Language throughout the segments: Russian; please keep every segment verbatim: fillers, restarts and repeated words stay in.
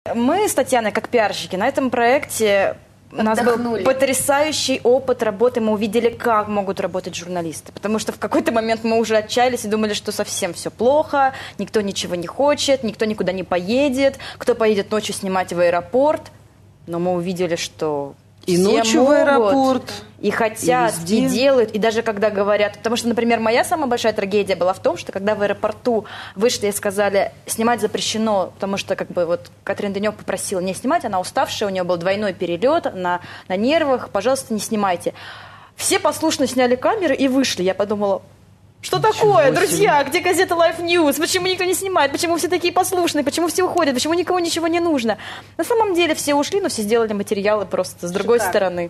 Мы с Татьяной, как пиарщики, на этом проекте у нас был потрясающий опыт работы. Мы увидели, как могут работать журналисты. Потому что в какой-то момент мы уже отчаялись и думали, что совсем все плохо, никто ничего не хочет, никто никуда не поедет, кто поедет ночью снимать в аэропорт. Но мы увидели, что и все ночью могут, в аэропорт, и хотят, и, и делают. И даже когда говорят... Потому что, например, моя самая большая трагедия была в том, что когда в аэропорту вышли и сказали, снимать запрещено, потому что как бы вот Катрин Денев попросила не снимать, она уставшая, у нее был двойной перелет, на, на нервах, пожалуйста, не снимайте. Все послушно сняли камеры и вышли. Я подумала... Что Ничего такое, себе. Друзья? Где газета Life News? Почему никто не снимает? Почему все такие послушные? Почему все уходят? Почему никому ничего не нужно? На самом деле все ушли, но все сделали материалы просто с другой Шикарно. стороны.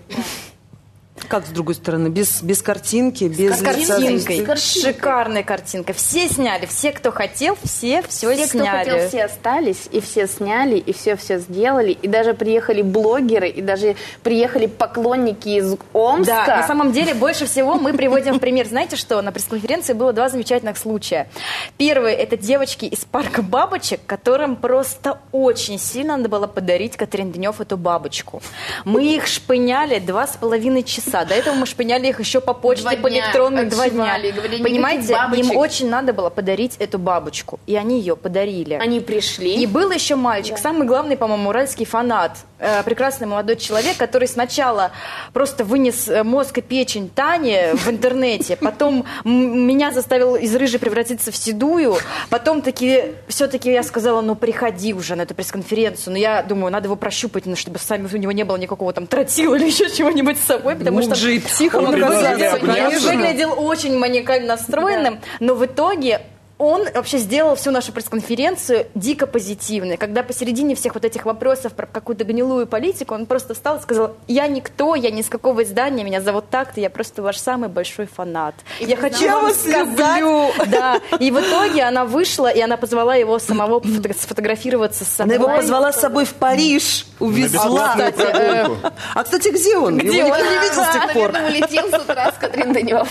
Как с другой стороны? Без, без картинки, без с картинкой. С шикарной картинкой. Все сняли, все, кто хотел, все все, все сняли. Все, кто хотел, все остались, и все сняли, и все-все сделали. И даже приехали блогеры, и даже приехали поклонники из Омска. Да, на самом деле, больше всего мы приводим в пример. Знаете что? На пресс-конференции было два замечательных случая. Первый – это девочки из парка бабочек, которым просто очень сильно надо было подарить Катрин Денев эту бабочку. Мы их шпыняли два с половиной часа. До этого мы шпыняли их еще по почте, два по электронной, два дня. Говорили, понимаете, им очень надо было подарить эту бабочку. И они ее подарили. Они пришли. И был еще мальчик, да. самый главный, по-моему, уральский фанат. Э, прекрасный молодой человек, который сначала просто вынес мозг и печень Тане в интернете, потом меня заставил из рыжей превратиться в седую, потом таки, все-таки я сказала, ну приходи уже на эту пресс-конференцию. Но я думаю, надо его прощупать, ну, чтобы сами у него не было никакого там тротила или еще чего-нибудь с собой, потому что же и психом он оказался, выглядел, выглядел очень маниакально настроенным, да. но в итоге он вообще сделал всю нашу пресс-конференцию дико позитивной. Когда посередине всех вот этих вопросов про какую-то гнилую политику, он просто встал и сказал, я никто, я ни с какого издания, меня зовут так-то, я просто ваш самый большой фанат. И я хочу я вам вас сказать... люблю. Да. И в итоге она вышла, и она позвала его самого сфотографироваться с собой. Она его позвала с собой в Париж, увезла. А, кстати, э... а, кстати, где он? Где его он? никто не видел с тех пор. Наверное, улетел с утра с Катрин Денев.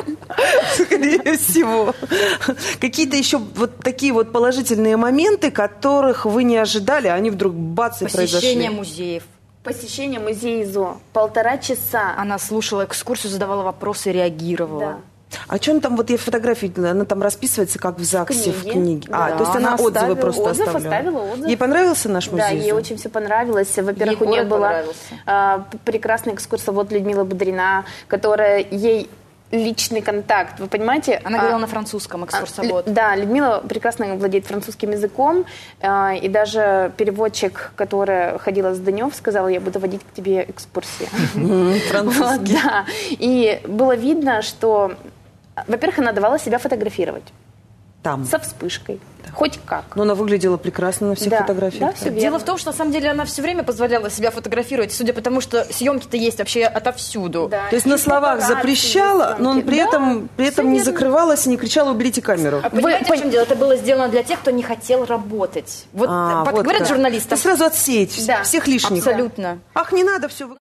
Скорее всего. Какие-то еще вот такие вот положительные моменты, которых вы не ожидали, они вдруг бац и произошли. Посещение музеев. Посещение музея ЗО. Полтора часа. Она слушала экскурсию, задавала вопросы, реагировала. Да. А что она там, вот я фотографии, она там расписывается, как в ЗАГСе, в книге. В книге. Да, а, то есть она, она отзывы просто отзыв, оставляла. оставила отзыв. Ей понравился наш музей? Да, ей очень все понравилось. Во-первых, у нее была а, прекрасная экскурсовод Людмила Бодрина, которая ей... личный контакт, вы понимаете? Она говорила а, на французском, экскурсовод. А, да, Людмила прекрасно владеет французским языком, а, и даже переводчик, которая ходила с Денев, сказала, я буду водить к тебе экскурсии. Французский. Да, и было видно, что, во-первых, она давала себя фотографировать. Там. Со вспышкой. Хоть как. Но она выглядела прекрасно на всех да, фотографиях. Да, все Дело верно. в том, что на самом деле она все время позволяла себя фотографировать, судя по тому, что съемки-то есть вообще отовсюду. Да. То есть на словах запрещала, но он при да, этом, при этом не закрывалась и не кричала «уберите камеру». А понимаете, Вы, в чем дело? Это было сделано для тех, кто не хотел работать. Вот, а, под, вот говорят как. журналисты. Сразу отсеять да. всех лишних. Абсолютно. Ах, не надо все.